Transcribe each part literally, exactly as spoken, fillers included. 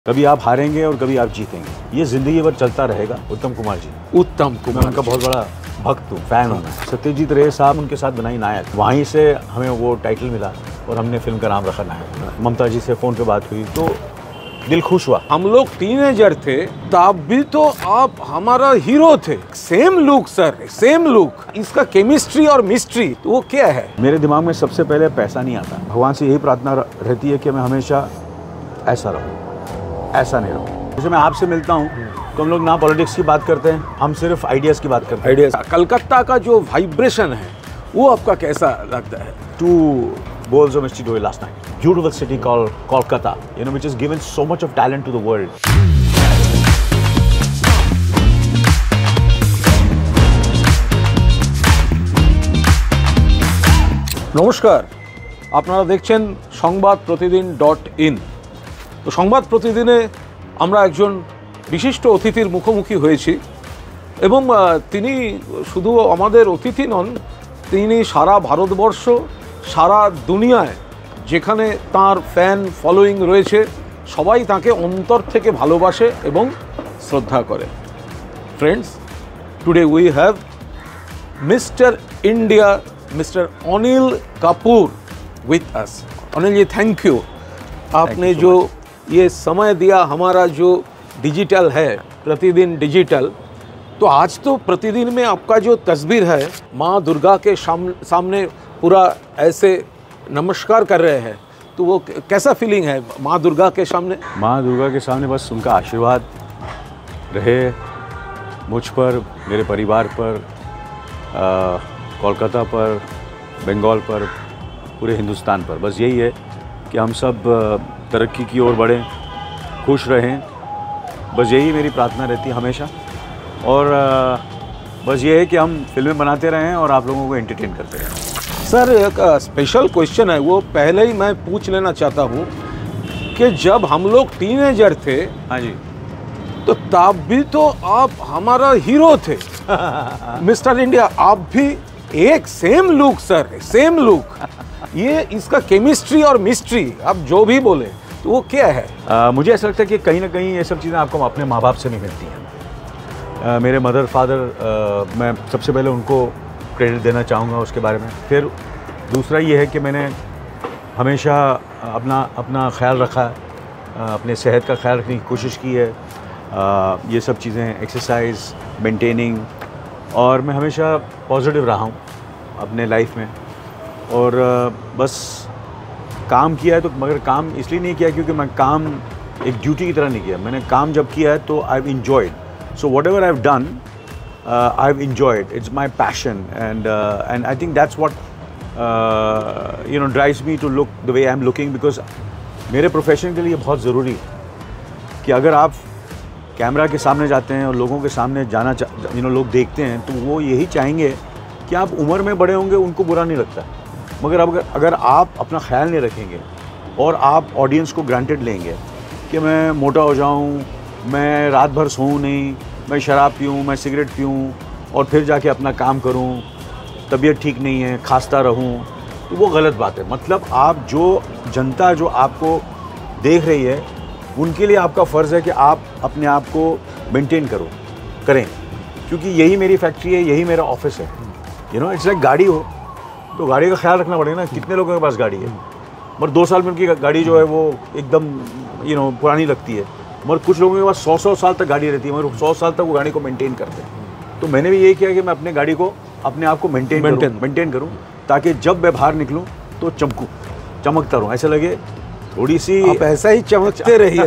कभी आप हारेंगे और कभी आप जीतेंगे, ये जिंदगी भर चलता रहेगा। उत्तम कुमार जी, उत्तम कुमार, मैं उनका बहुत बड़ा भक्त हूँ, फैन हूँ। सत्यजीत रे साहब उनके साथ बनाई नायक, वहीं से हमें वो टाइटल मिला और हमने फिल्म का नाम रखा नायक। ममता जी से फ़ोन पे बात हुई तो दिल खुश हुआ। हम लोग टीनेजर थे तब भी तो आप हमारा हीरो थे। Same look sir, same look. इसका केमिस्ट्री और मिस्ट्री तो वो क्या है? मेरे दिमाग में सबसे पहले पैसा नहीं आता, भगवान से यही प्रार्थना रहती है कि मैं हमेशा ऐसा रहूँ, ऐसा नहीं रहूँ। जैसे मैं आपसे मिलता हूँ तो हम लोग ना पॉलिटिक्स की बात करते हैं, हम सिर्फ आइडियाज़ की बात करते हैं। आइडियाज। कलकत्ता का जो वाइब्रेशन है वो आपका कैसा लगता है? Two bowls of Mister Doi last night. Beautiful city called Kolkata, you know, which has given so much of talent to the world. নমস্কার, আপনারা দেখছেন সংবাদ প্রতিদিন ডট ইন। তো সংবাদ প্রতিদিনে আমরা একজন বিশিষ্ট অতিথির মুখোমুখি হয়েছি এবং তিনি শুধু আমাদের অতিথি নন, তিনি সারা ভারতবর্ষ, সারা দুনিয়ায় যেখানে তার ফ্যান ফলোয়িং রয়েছে সবাই তাকে অন্তর থেকে ভালোবাসে এবং শ্রদ্ধা করে। Friends, today we have mister India, mister Anil Kapoor with us. Anil ji, thank you. आपने you so जो ये समय दिया, हमारा जो डिजिटल है, प्रतिदिन डिजिटल, तो आज तो प्रतिदिन में आपका जो तस्वीर है माँ दुर्गा के सामने पूरा ऐसे नमस्कार कर रहे हैं, तो वो कैसा फीलिंग है माँ दुर्गा के सामने? माँ दुर्गा के सामने बस उनका आशीर्वाद रहे मुझ पर, मेरे परिवार पर, कोलकाता पर, बंगाल पर, पूरे हिंदुस्तान पर। बस यही है कि हम सब तरक्की की ओर बढ़ें, खुश रहें, बस यही मेरी प्रार्थना रहती है हमेशा। और बस ये है कि हम फिल्में बनाते रहें और आप लोगों को एंटरटेन करते रहें। सर, एक स्पेशल क्वेश्चन है, वो पहले ही मैं पूछ लेना चाहता हूँ कि जब हम लोग टीनेजर थे, हाँ जी, तो तब भी तो आप हमारा हीरो थे। मिस्टर इंडिया, आप भी एक same look sir, same look. ये इसका केमिस्ट्री और मिस्ट्री आप जो भी बोले तो वो क्या है? आ, मुझे ऐसा लगता है कि कहीं ना कहीं ये सब चीज़ें आपको अपने माँ बाप से नहीं मिलती हैं। आ, मेरे मदर फादर, मैं सबसे पहले उनको क्रेडिट देना चाहूँगा उसके बारे में। फिर दूसरा ये है कि मैंने हमेशा अपना अपना ख्याल रखा, अपने सेहत का ख्याल रखने की कोशिश की है। आ, ये सब चीज़ें, एक्सरसाइज, मेंटेनिंग, और मैं हमेशा पॉजिटिव रहा हूँ अपने लाइफ में। और बस काम किया है तो, मगर काम इसलिए नहीं किया क्योंकि मैं काम एक ड्यूटी की तरह नहीं किया। मैंने काम जब किया है तो I have enjoyed, so whatever I have done I have enjoyed, it's my passion, and and I think that's what you know drives me to look the way I am looking. Because मेरे profession के लिए बहुत ज़रूरी है कि अगर आप camera के सामने जाते हैं और लोगों के सामने जाना, यू नो लोग देखते हैं तो वो यही चाहेंगे कि आप उम्र में बड़े होंगे, उनको बुरा नहीं लगता। मगर अब अगर अगर आप अपना ख्याल नहीं रखेंगे और आप ऑडियंस को ग्रांटेड लेंगे कि मैं मोटा हो जाऊं, मैं रात भर सोऊं नहीं, मैं शराब पीऊं, मैं सिगरेट पीऊं और फिर जाके अपना काम करूं, तबीयत ठीक नहीं है, खांसता रहूं, तो वो गलत बात है। मतलब आप जो जनता जो आपको देख रही है उनके लिए आपका फ़र्ज़ है कि आप अपने आप को मेंटेन करो करें, क्योंकि यही मेरी फैक्ट्री है, यही मेरा ऑफिस है। यू नो, इट्स लाइक गाड़ी हो तो गाड़ी का ख्याल रखना पड़ेगा ना। कितने लोगों के पास गाड़ी है, मगर दो साल में उनकी गाड़ी जो है वो एकदम यू नो पुरानी लगती है, मगर कुछ लोगों के पास सौ सौ साल तक गाड़ी रहती है, मगर सौ साल तक वो गाड़ी को मेंटेन करते हैं। तो मैंने भी यही किया कि मैं अपने गाड़ी को, अपने आप को मेंटेन मेंटेन मेंटेन करूँ ताकि जब मैं बाहर निकलूँ तो चमकूँ, चमकता रहूँ, ऐसा लगे थोड़ी सी आप ऐसा ही चमकते रहिए।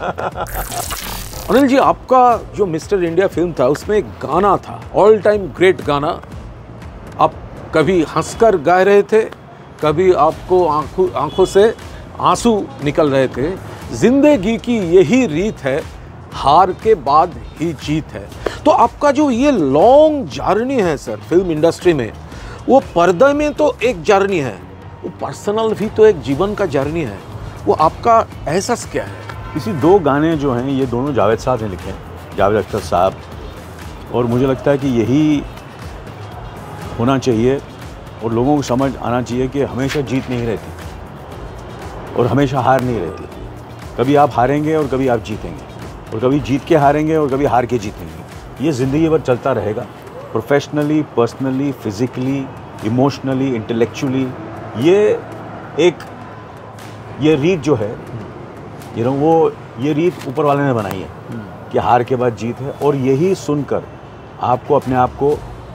अनिल जी, आपका जो मिस्टर इंडिया फिल्म था उसमें एक गाना था, ऑल टाइम ग्रेट गाना। आप कभी हंसकर गा रहे थे, कभी आपको आंखों आंखों से आंसू निकल रहे थे। जिंदगी की यही रीत है, हार के बाद ही जीत है। तो आपका जो ये लॉन्ग जर्नी है सर फिल्म इंडस्ट्री में, वो पर्दे में तो एक जर्नी है, वो पर्सनल भी तो एक जीवन का जर्नी है। वो आपका एहसास क्या है? इसी दो गाने जो हैं ये दोनों जावेद साहब ने लिखे हैं, जावेद अख्तर साहब, और मुझे लगता है कि यही होना चाहिए और लोगों को समझ आना चाहिए कि हमेशा जीत नहीं रहती और हमेशा हार नहीं रहती। कभी आप हारेंगे और कभी आप जीतेंगे, और कभी जीत के हारेंगे और कभी हार के जीतेंगे। ये ज़िंदगी भर चलता रहेगा, professionally, personally, physically, emotionally, intellectually. ये एक ये रीत जो है, यू नो, वो ये रीत ऊपर वाले ने बनाई है कि हार के बाद जीत है, और यही सुनकर आपको अपने आप को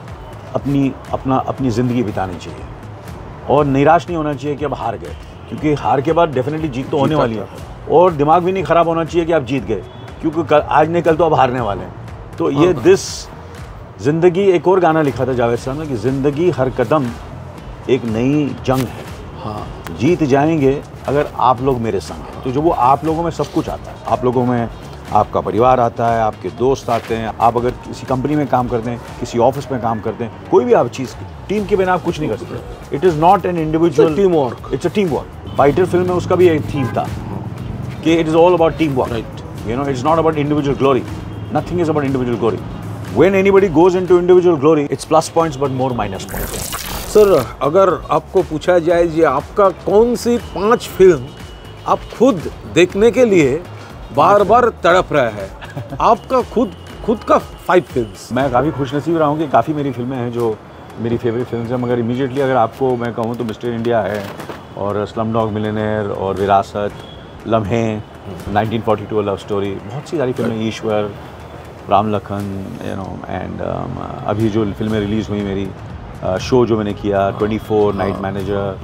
अपनी अपना अपनी ज़िंदगी बितानी चाहिए, और निराश नहीं होना चाहिए कि अब हार गए, क्योंकि हार के बाद डेफिनेटली जीत तो होने वाली है, और दिमाग भी नहीं ख़राब होना चाहिए कि आप जीत गए, क्योंकि कल, आज नहीं कल तो अब हारने वाले हैं। तो ये दिस ज़िंदगी, एक और गाना लिखा था जावेद साहब ने कि ज़िंदगी हर कदम एक नई जंग है, हाँ, जीत जाएंगे अगर आप लोग मेरे संग हैं। तो जो वो आप लोगों में सब कुछ आता है, आप लोगों में आपका परिवार आता है, आपके दोस्त आते हैं, आप अगर किसी कंपनी में काम करते हैं, किसी ऑफिस में काम करते हैं, कोई भी आप चीज़, टीम के बिना आप कुछ नहीं कर सकते। It is not an individual team work, it's a team work. Fighter film में उसका भी एक थीम था कि it is all about team work, right, you know, it's not about individual glory, nothing is about individual glory. When anybody goes into individual glory, it's plus points but more minus points. Sir, अगर आपको पूछा जाए जी आपका कौन सी पांच film आप खुद देखने के लिए बार बार तड़प रहा है, आपका खुद खुद का फाइव फिल्म्स। मैं काफ़ी खुशनसीब रहा हूँ कि काफ़ी मेरी फिल्में हैं जो मेरी फेवरेट फिल्म्स हैं, मगर इमीडिएटली अगर आपको मैं कहूँ तो मिस्टर इंडिया है, और स्लम डॉग मिलियनेयर, और Virasat, Lamhe, nineteen forty two love story, बहुत सी सारी फिल्में, Eeshwar, Ram Lakhan, you know, and अभी जो फिल्में रिलीज़ हुई मेरी, शो जो मैंने किया, twenty four, night manager,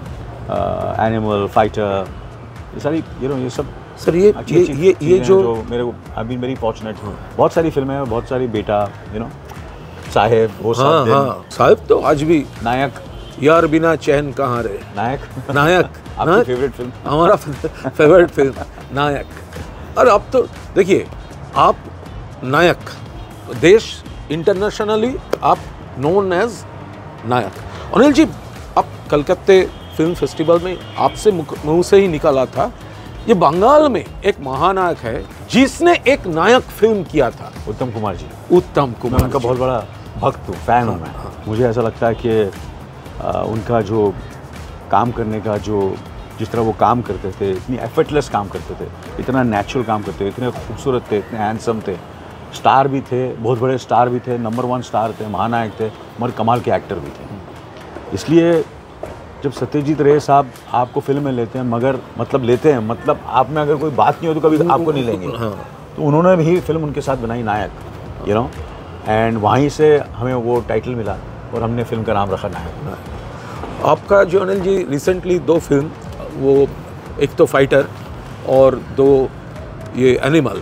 animal, fighter, ये सारी, यू नो, ये सब सर, ये ये ये ये जो, जो मेरे को अभी मेरी फॉर्चुनेट हूँ, बहुत सारी फिल्में हैं, बहुत सारी, बेटा, यू नो, साहेब, वो सब, हाँ हाँ, साहब तो आज भी, नायक, यार बिना चैन कहाँ रहे, नायक, नायक, आपकी फेवरेट फिल्म? हमारा फेवरेट फिल्म नायक। और अब तो देखिए, आप नायक, देश इंटरनेशनली आप नोन एज नायक। अनिल जी, आप कलकत्ते फिल्म फेस्टिवल में आपसे मुंह से ही निकला था, ये बंगाल में एक महानायक है जिसने एक नायक फिल्म किया था, उत्तम कुमार जी। उत्तम कुमार, उनका बहुत बड़ा भक्त हूँ, फैन हूँ मैं। मुझे ऐसा लगता है कि आ, उनका जो काम करने का, जो जिस तरह वो काम करते थे, इतनी एफर्टलेस काम करते थे, इतना नेचुरल काम करते थे, इतने खूबसूरत थे, इतने हैंडसम थे, स्टार भी थे, बहुत बड़े स्टार भी थे, नंबर वन स्टार थे, महानायक थे, मगर कमाल के एक्टर भी थे। इसलिए जब सत्यजीत रे साहब आपको फिल्म में लेते हैं, मगर मतलब लेते हैं, मतलब आप में अगर कोई बात नहीं हो तो कभी आपको नहीं लेंगे, तो उन्होंने भी फिल्म उनके साथ बनाई नायक, यू नो, एंड वहीं से हमें वो टाइटल मिला और हमने फिल्म का नाम रखा नायक। आपका जो अनिल जी रिसेंटली दो फिल्म, वो एक तो फाइटर और दो ये एनिमल,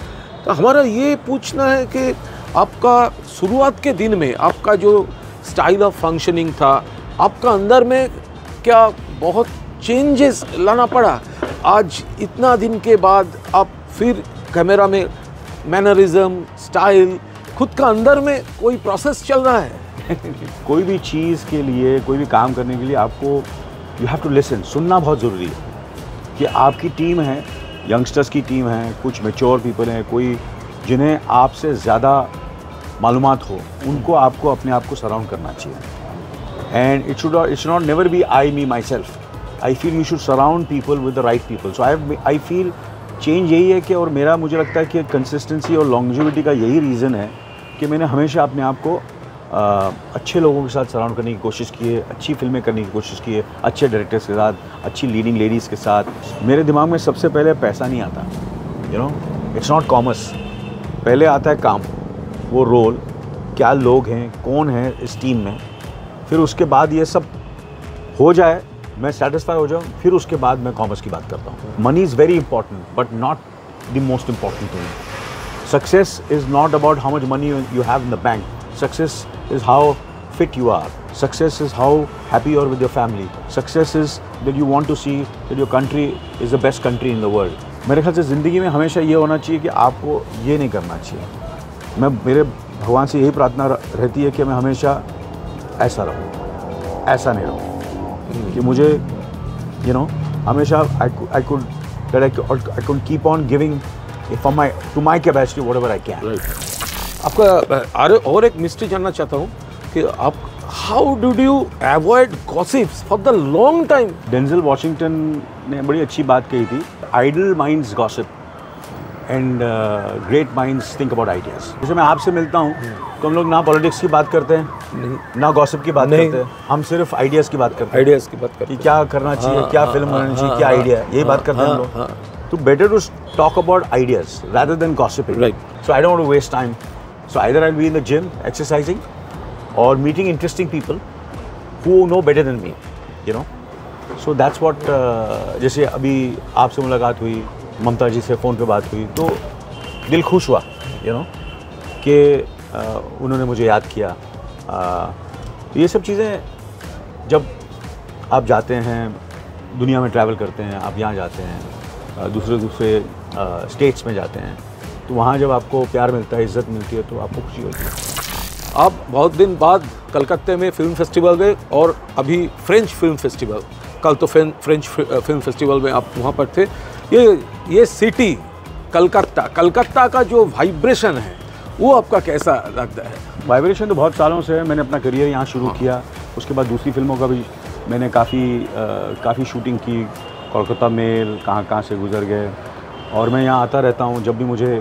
तो हमारा ये पूछना है कि आपका शुरुआत के दिन में आपका जो स्टाइल ऑफ फंक्शनिंग था, आपका अंदर में क्या बहुत चेंजेस लाना पड़ा? आज इतना दिन के बाद आप फिर कैमरा में मैनरिज्म, स्टाइल, खुद का अंदर में कोई प्रोसेस चल रहा है? कोई भी चीज़ के लिए, कोई भी काम करने के लिए आपको यू हैव टू लिसन, सुनना बहुत ज़रूरी है कि आपकी टीम है, यंगस्टर्स की टीम है, कुछ मैच्योर पीपल हैं, कोई जिन्हें आपसे ज़्यादा मालूमात हो, उनको आपको अपने आप को सराउंड करना चाहिए। And it should it should not never be I me myself, I feel you should surround people with the right people. So I I feel change यही है कि, और मेरा मुझे लगता है कि कंसिस्टेंसी और लॉन्जिविटी का यही रीज़न है कि मैंने हमेशा अपने आप को आ, अच्छे लोगों के साथ सराउंड करने की कोशिश की है, अच्छी फिल्में करने की कोशिश की है, अच्छे डायरेक्टर्स के साथ, अच्छी लीडिंग लेडीज़ के साथ। मेरे दिमाग में सबसे पहले पैसा नहीं आता, you know, it's not commerce, पहले आता है काम, वो रोल, क्या लोग हैं, कौन है इस टीम में, फिर उसके बाद ये सब हो जाए, मैं सेटिस्फाई हो जाऊँ, फिर उसके बाद मैं कॉमर्स की बात करता हूँ। Money is very important but not the most important thing. Success is not about how much money you have in the bank, success is how fit you are, success is how happy you are with your family, success is that you want to see that your country is the best country in the world। मेरे ख्याल से ज़िंदगी में हमेशा ये होना चाहिए कि आपको ये नहीं करना चाहिए। मैं मेरे भगवान से यही प्रार्थना रहती है कि मैं हमेशा ऐसा रहूँ, ऐसा नहीं रहूँ, कि मुझे यू नो हमेशा I could that I could keep on giving from my to my capacity whatever I can. आपका और एक मिस्ट्री जानना चाहता हूँ कि आप how did you avoid gossips for the long time? Denzel Washington ने बड़ी अच्छी बात कही थी, idle minds gossip and great minds think about ideas. जैसे मैं आपसे मिलता हूँ तो हम लोग ना पॉलिटिक्स की बात करते हैं, ना गॉसिप की बात करते हैं, हम सिर्फ आइडियाज की बात करते हैं। आइडियाज की बात करते हैं कि क्या करना चाहिए, क्या फिल्म बनानी चाहिए, क्या आइडिया, यही बात करते हैं हम लोग। तो better to talk about ideas rather than gossiping. Right. So I don't want to waste time. So either I'll be in the gym exercising or meeting interesting people who know better than me, you know. So that's what uh, जैसे अभी आपसे मुलाकात हुई, ममता जी से phone पे बात हुई, तो दिल खुश हुआ, you know, कि uh, उन्होंने मुझे याद किया। uh, ये सब चीज़ें जब आप जाते हैं, दुनिया में ट्रैवल करते हैं, आप यहाँ जाते हैं, uh, दूसरे दूसरे स्टेट्स में जाते हैं, तो वहाँ जब आपको प्यार मिलता है, इज़्ज़त मिलती है, तो आपको खुशी होती है। आप बहुत दिन बाद कलकत्ते में फिल्म फेस्टिवल गए और अभी फ्रेंच फिल्म फेस्टिवल, कल तो फ्रेंच फिल्म फेस्टिवल में आप वहाँ पर थे। ये ये सिटी कलकत्ता, कलकत्ता का जो वाइब्रेशन है वो आपका कैसा लगता है? वाइब्रेशन तो बहुत सालों से है, मैंने अपना करियर यहाँ शुरू हाँ। किया, उसके बाद दूसरी फिल्मों का भी मैंने काफ़ी काफ़ी शूटिंग की, कोलकाता मेल कहाँ कहाँ से गुजर गए, और मैं यहाँ आता रहता हूँ जब भी मुझे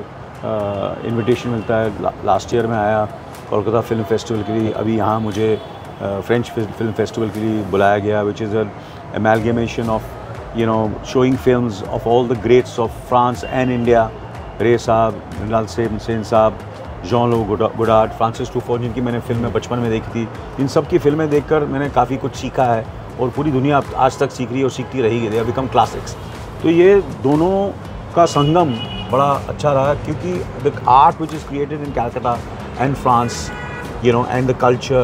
इनविटेशन मिलता है। ला, लास्ट ईयर में आया कोलकाता फिल्म फेस्टिवल के लिए, अभी यहाँ मुझे फ्रेंच फिल्म फेस्टिवल के लिए बुलाया गया, which is an amalgamation of you know showing films of all the greats of France and India. Ray साहब, मृणाल सेन साहब, जॉन लो गुडार्ड, फ्रांसिस ट्रूफोर्ट, जिनकी मैंने फिल्में बचपन में देखी थी, इन सब की फिल्में देखकर मैंने काफ़ी कुछ सीखा है, और पूरी दुनिया आज तक सीख रही है और सीखती रहेगी। They have become classics. तो ये दोनों का संगम बड़ा अच्छा रहा, क्योंकि the art which is created in Calcutta and France, you know, and the culture,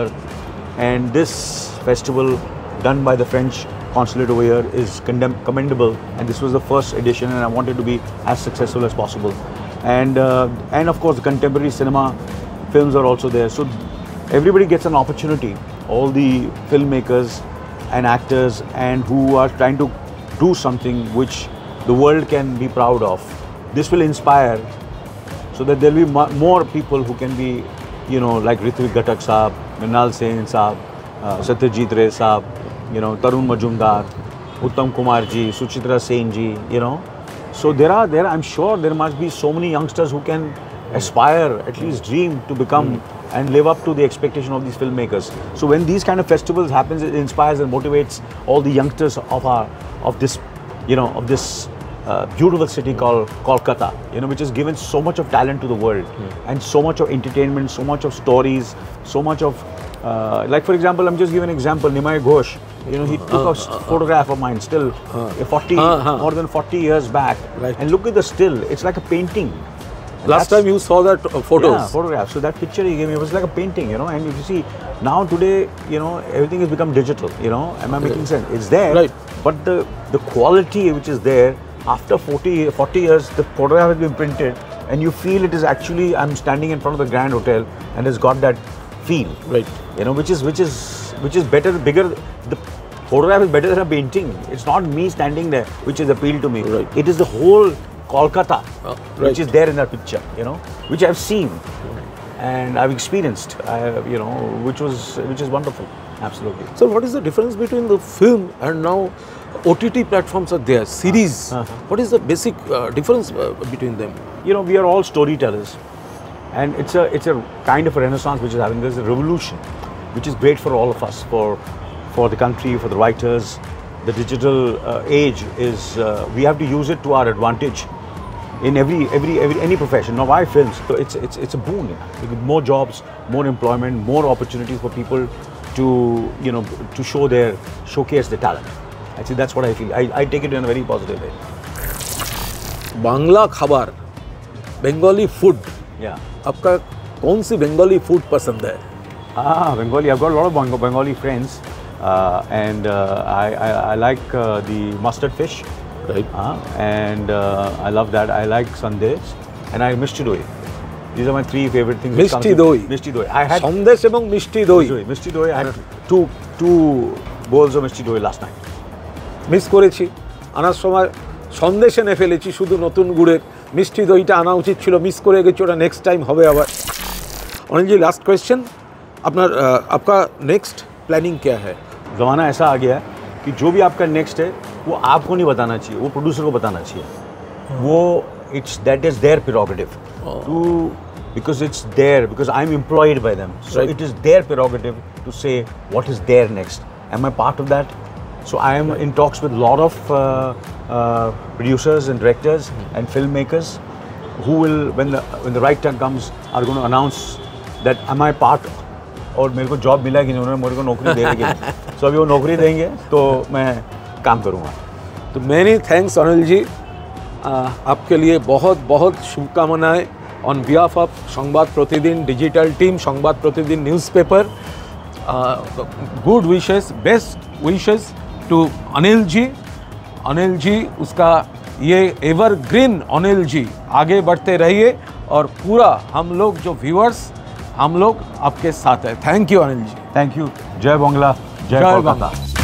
and this festival done by the French consulate over here is commendable, and this was the first edition, and I wanted to be as successful as possible. And uh, and of course the contemporary cinema films are also there, so everybody gets an opportunity, all the filmmakers and actors, and who are trying to do something which the world can be proud of. This will inspire, so that there will be more people who can be, you know, like Ritvik Ghatak Saab, Mrinal Sen Saab, uh, Satyajit Ray Saab, you know, Tarun Majumdar, Uttam Kumar ji, Suchitra Sen ji, you know. So there are, there I'm sure there must be so many youngsters who can aspire, at least dream to become mm. and live up to the expectation of these filmmakers. So when these kind of festivals happens, it inspires and motivates all the youngsters of our, of this, you know, of this Uh, beautiful city called Kolkata, you know, which has given so much of talent to the world, mm. and so much of entertainment, so much of stories, so much of, uh, like for example, I'm just giving an example, Nimai Ghosh, you know, he took uh, a uh, photograph of mine, still, uh, forty, uh, uh, more than forty years back, right. And look at the still, it's like a painting. And last time you saw that uh, photos? Yeah, photograph. So that picture he gave me, it was like a painting, you know, and if you see, now today, you know, everything has become digital, you know, am I making sense? It's there, right. But the, the quality which is there, after forty, forty years, the photograph has been printed, and you feel it is actually, I'm standing in front of the Grand Hotel, and it's got that feel, right? You know, which is which is which is better, bigger. The photograph is better than a painting. It's not me standing there, which is appeal to me. Right. It is the whole Kolkata, oh, right. which is there in that picture. You know, which I've seen, and I've experienced. I, you know, which was which is wonderful. Absolutely. So, what is the difference between the film and now? O T T platforms are there, series. Uh, uh, what is the basic uh, difference uh, between them? You know, we are all storytellers, and it's a it's a kind of a renaissance which is having. There's a revolution, which is great for all of us, for for the country, for the writers. The digital uh, age is uh, we have to use it to our advantage in every every every any profession. Now, why films? So it's it's it's a boon. Yeah. More jobs, more employment, more opportunities for people to you know to show their showcase their talent. Actually, that's what I feel. I, I take it in a very positive way. Bangla खाबार, Bengali food. Yeah. आपका कौन सी Bengali food पसंद है? Ah, Bengali. I've got a lot of Bang Bengali friends, uh, and uh, I, I I like uh, the mustard fish. Right. Uh, and uh, I love that. I like sandesh, and I mishti doi. These are my three favorite things. Mishti doi. Mishti doi. I had sandesh এবং মিষ্টি দই. Mishti doi. I had two two bowls of mishti doi last night. Miss করেছি, আনার সময় সন্দেশ এনে ফেলেছি শুধু নতুন গুড়ের, মিষ্টি দইটা আনা উচিত ছিল, মিস করে গেছি, ওটা নেক্সট টাইম হবে আবার। অনিলজি, লাস্ট কোয়েশ্চেন, আপনার আহ, आपका नेक्स्ट प्लानिंग क्या है? ज़माना ऐसा आ गया है कि जो भी आपका नेक्स्ट है वो आपको नहीं बताना चाहिए, वो प्रोड्यूसर को बताना चाहिए। वो it's that is their prerogative to, because it's their, because I am employed by them, so Right. It is their prerogative to say what is their next. Am I part of that? So I am in talks with a lot of uh, uh, producers and directors and filmmakers who will, when the when the right time comes, are going to announce that am I part, और मेरे को job मिला कि नहीं, उन्होंने मेरे को नौकरी दे दी कि नहीं। So अभी वो नौकरी देंगे तो मैं काम करूँगा। तो मैनी थैंक्स अनिल जी, आ, आपके लिए बहुत बहुत शुभकामनाएं ऑन बिहाफ ऑफ संबाद प्रतिदिन digital team, Sambad Pratidin newspaper. Good wishes, best wishes to Anil ji. Anil ji, उसका ये एवरग्रीन अनिल जी, आगे बढ़ते रहिए और पूरा हम लोग जो व्यूअर्स, हम लोग आपके साथ हैं। Thank you Anil ji. Thank you. जय बांग्ला, जय जय कोलकाता। बांग्ला।